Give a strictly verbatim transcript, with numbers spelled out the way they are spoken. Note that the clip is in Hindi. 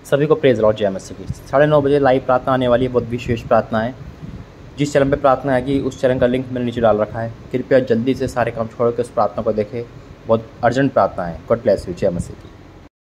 सभी को प्रेज लॉर्ड जय मसीह की। साढ़े नौ बजे लाइव प्रार्थना आने वाली है, बहुत विशेष प्रार्थना है। जिस चैनल पे प्रार्थना आएगी उस चैनल का लिंक मैंने नीचे डाल रखा है। कृपया जल्दी से सारे काम छोड़ के उस प्रार्थना को देखें, बहुत अर्जेंट प्रार्थना है। गॉड ब्लेस यू, जय मसीह की।